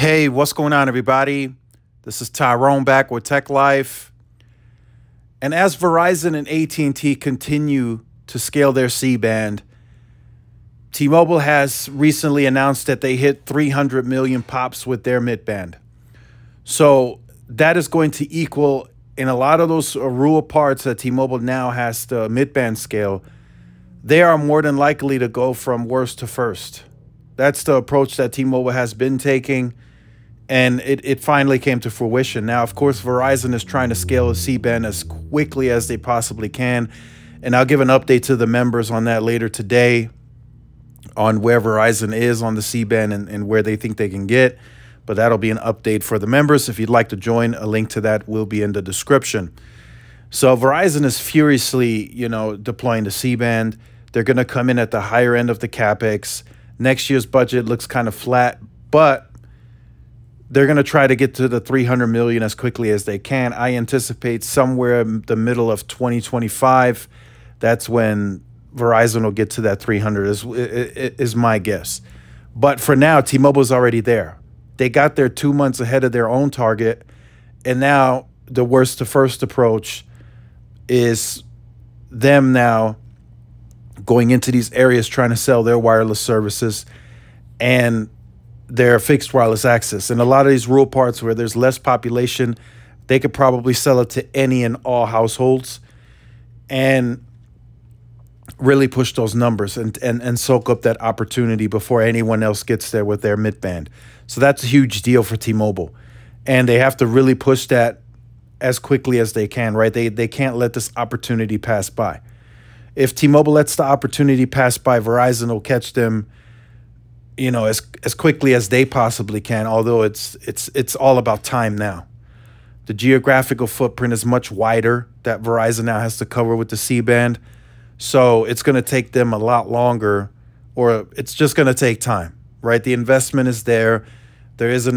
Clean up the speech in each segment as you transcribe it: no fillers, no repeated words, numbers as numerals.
Hey, what's going on, everybody? This is Tyrone back with Tech Life. And as Verizon and AT&T continue to scale their C-band, T-Mobile has recently announced that they hit 300 million pops with their mid-band. So that is going to equal, in a lot of those rural parts that T-Mobile now has the mid-band scale, they are more than likely to go from worst to first. That's the approach that T-Mobile has been taking, and it finally came to fruition. Now, of course, Verizon is trying to scale the C-band as quickly as they possibly can, and I'll give an update to the members on that later today on where Verizon is on the C-band and where they think they can get. But that'll be an update for the members. If you'd like to join, a link to that will be in the description. So Verizon is furiously, deploying the C-band. They're going to come in at the higher end of the CapEx. Next year's budget looks kind of flat, but they're going to try to get to the 300 million as quickly as they can. I anticipate somewhere in the middle of 2025, that's when Verizon will get to that 300 is my guess. But for now, T-Mobile's already there. They got there 2 months ahead of their own target, and now the worst to first approach is them now going into these areas trying to sell their wireless services and their fixed wireless access. In a lot of these rural parts where there's less population, they could probably sell it to any and all households and really push those numbers and soak up that opportunity before anyone else gets there with their mid-band. So that's a huge deal for T-Mobile. And they have to really push that as quickly as they can, right? They can't let this opportunity pass by. If T-Mobile lets the opportunity pass by, Verizon will catch them, as quickly as they possibly can, although it's all about time now. The geographical footprint is much wider that Verizon now has to cover with the C-band. So it's going to take them a lot longer, or it's just going to take time, right? The investment is there. There isn't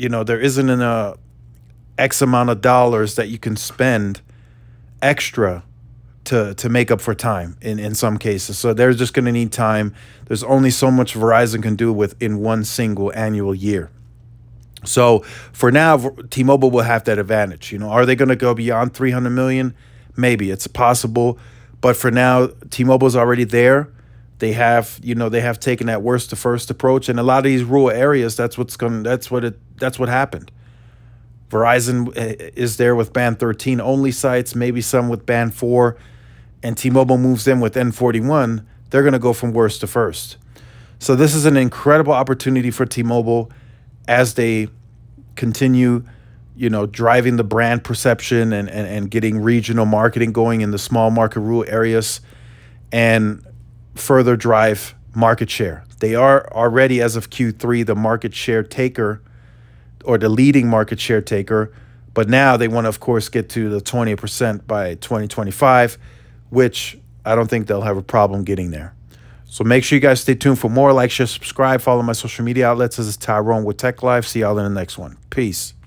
an X amount of dollars that you can spend extra to make up for time in some cases. So they're just going to need time. There's only so much Verizon can do in one single annual year. So for now, T-Mobile will have that advantage. Are they going to go beyond 300 million? Maybe. It's possible. But for now, T-Mobile's already there. They have taken that worst to first approach. And a lot of these rural areas, that's what happened. Verizon is there with band 13 only sites, maybe some with band 4, and T-Mobile moves in with N41. They're going to go from worst to first. So this is an incredible opportunity for T-Mobile as they continue, driving the brand perception and getting regional marketing going in the small market rural areas and further drive market share. They are already, as of Q3, the market share taker, or the leading market share taker, but now they want to, of course, get to the 20% by 2025, which I don't think they'll have a problem getting there. So make sure you guys stay tuned for more. Like, share, subscribe, follow my social media outlets. This is Tyrone with Tech Life. See y'all in the next one. Peace.